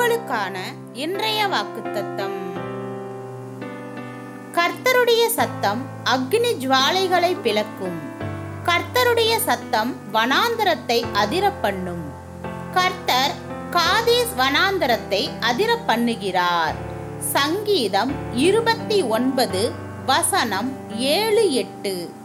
உங்களுக்கான இன்றைய வாக்குத்தத்தம். கர்த்தருடைய சத்தம் அக்னி ஜுவாலைகளை பிளக்கும். கர்த்தருடைய சத்தம் வனாந்தரத்தை அதிர பண்ணும். கர்த்தர் காதேஸ் வனாந்தரத்தை அதிர பண்ணுகிறார். சங்கீதம் 29 வசனம் 7-8.